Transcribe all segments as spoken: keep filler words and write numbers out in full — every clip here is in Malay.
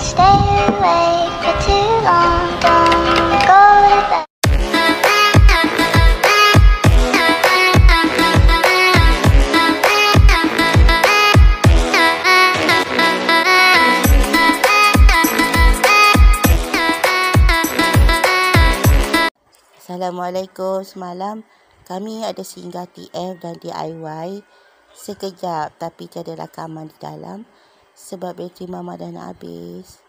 stay awake for too long. Don't go to bed. Assalamualaikum. Semalam kami ada singgah T F dan D I Y sekejap, tapi tiada rakaman di dalam sebab bateri mama dah nak habis.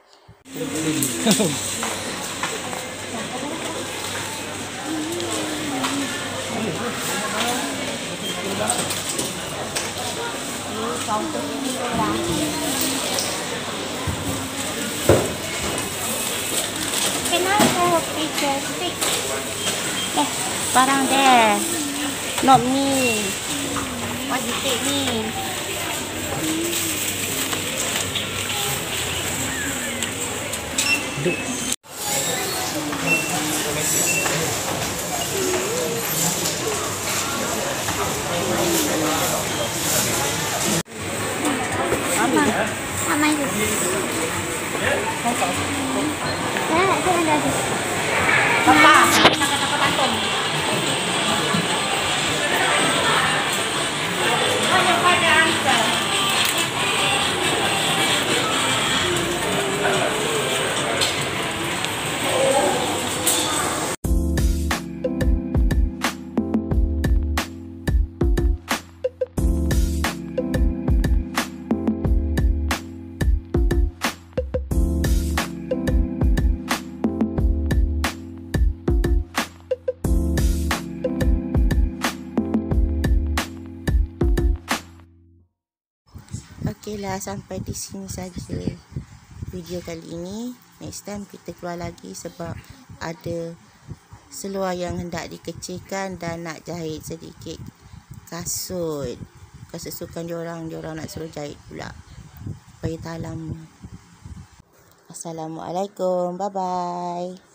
Can I have a picture? Stick. Eh, barang there. Not me. What you take me? Mama, Mama itu. Nah, itu ada. Papa, nak kata patung. Hanya pada answer. Okeylah, sampai di sini saja video kali ini. Next time kita keluar lagi sebab ada seluar yang hendak dikecilkan dan nak jahit sedikit kasut. Kesesukan diorang, diorang nak suruh jahit pula supaya tahan lama. Assalamualaikum, bye bye.